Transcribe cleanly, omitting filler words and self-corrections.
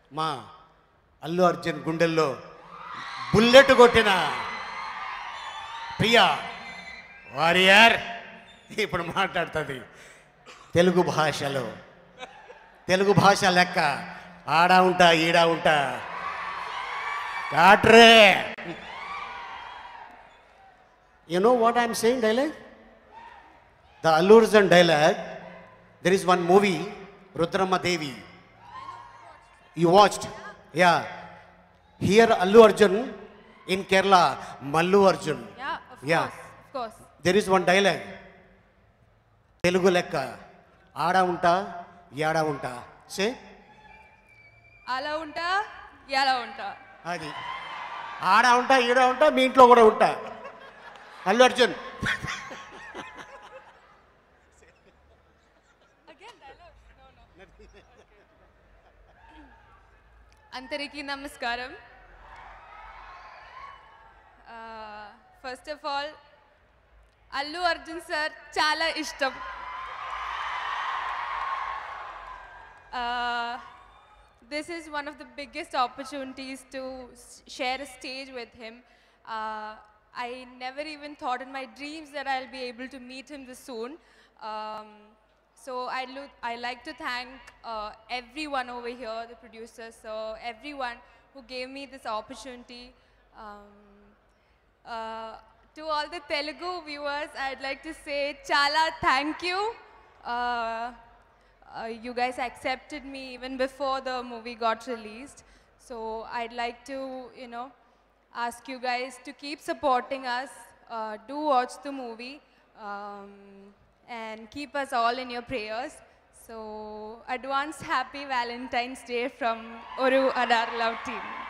మా అల్లు అర్జున్ గుండెల్లో బుల్లెట్ కొట్టిన ప్రియా వారియర్ ఇప్పుడు మాట్లాడుతుంది తెలుగు భాషలో. తెలుగు భాష లెక్క ఆడా ఉంటా ఈడా ఉంటా కాట్రే. You know what I'm saying dialogue? The Allu Arjun dialogue. There is one movie, Rudramma Devi. You watched? Yeah. Here Allu Arjun, in Kerala, Mallu Arjun. Yeah, of course. There is one dialogue. Telugu lekka. Aada unta, yada unta. Say? Ala unta, yala unta. అది ఆడా ఉంటా ఈడా ఉంటా మీ ఇంట్లో కూడా ఉంటా. అల్లు అర్జున్ అందరికీ నమస్కారం. First of all Allu Arjun sir చాలా ఇష్టం. This is one of the biggest opportunities to share a stage with him. I never even thought in my dreams that I'll be able to meet him this soon. So I like to thank everyone over here, the producers, so everyone who gave me this opportunity. To all the Telugu viewers, I'd like to say chala thank you. You guys accepted me even before the movie got released. So I'd like to, ask you guys to keep supporting us. Do watch the movie and keep us all in your prayers. So advance happy Valentine's Day from Oru Adar Love Team.